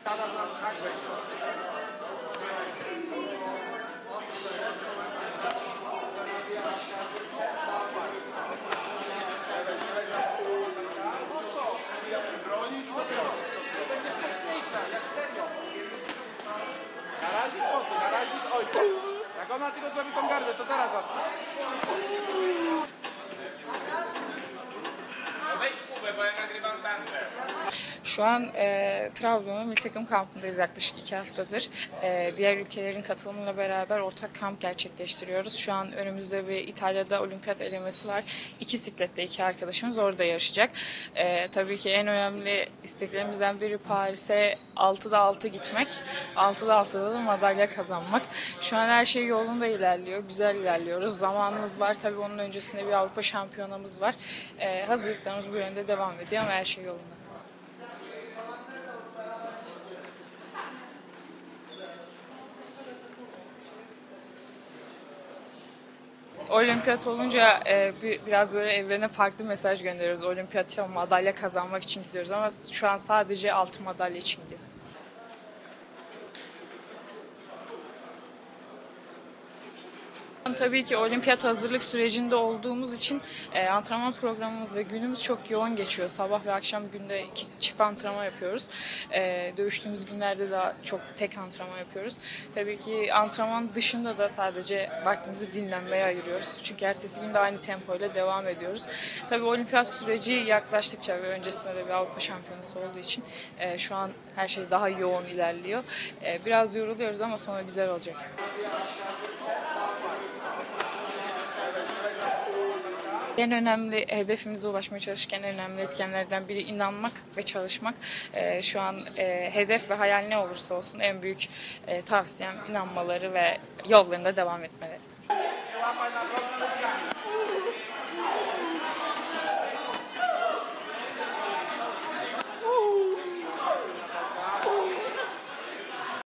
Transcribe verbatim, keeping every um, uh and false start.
Na razie spokój, na razie ojciec. Jak ona tylko zrobi tą gardę, to teraz zastanę. Weź kubę, bo ja nagrywam Sandrę. Şu an e, Trabzon'un milli takım kampındayız yaklaşık iki haftadır. E, diğer ülkelerin katılımıyla beraber ortak kamp gerçekleştiriyoruz. Şu an önümüzde bir İtalya'da olimpiyat elemesi var. İki siklette iki arkadaşımız orada yarışacak. E, tabii ki en önemli isteklerimizden biri Paris'e altıda altı gitmek. altıda altıda da madalya kazanmak. Şu an her şey yolunda ilerliyor. Güzel ilerliyoruz. Zamanımız var. Tabii onun öncesinde bir Avrupa şampiyonamız var. E, hazırlıklarımız bu yönde devam ediyor ama her şey yolunda. Olimpiyat olunca e, bir, biraz böyle evrene farklı mesaj gönderiyoruz. Olimpiyat'a madalya kazanmak için gidiyoruz ama şu an sadece altın madalya için gidiyor. Tabii ki olimpiyat hazırlık sürecinde olduğumuz için e, antrenman programımız ve günümüz çok yoğun geçiyor. Sabah ve akşam günde iki çift antrenman yapıyoruz. E, dövüştüğümüz günlerde de çok tek antrenman yapıyoruz. Tabii ki antrenman dışında da sadece vaktimizi dinlenmeye ayırıyoruz. Çünkü ertesi gün de aynı tempoyla devam ediyoruz. Tabii olimpiyat süreci yaklaştıkça ve öncesinde de bir Avrupa şampiyonası olduğu için e, şu an her şey daha yoğun ilerliyor. E, biraz yoruluyoruz ama sonra güzel olacak. En önemli hedefimize ulaşmaya çalışırken en önemli etkenlerden biri inanmak ve çalışmak. Ee, şu an e, hedef ve hayal ne olursa olsun en büyük e, tavsiyem inanmaları ve yollarında devam etmeleri.